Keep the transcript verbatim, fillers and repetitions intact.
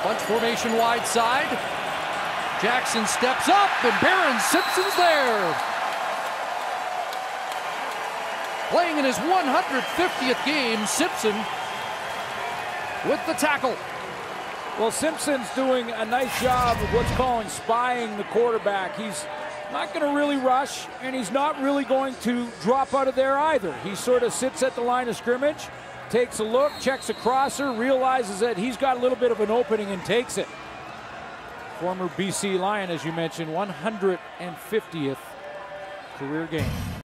Bunch formation wide side. Jackson steps up, and Barrin Simpson's there. Playing in his one hundred fiftieth game, Simpson with the tackle. Well, Simpson's doing a nice job of what's called spying the quarterback. He's not going to really rush, and he's not really going to drop out of there either. He sort of sits at the line of scrimmage, takes a look, checks a crosser, realizes that he's got a little bit of an opening and takes it. Former B C Lion, as you mentioned, one hundred fiftieth career game.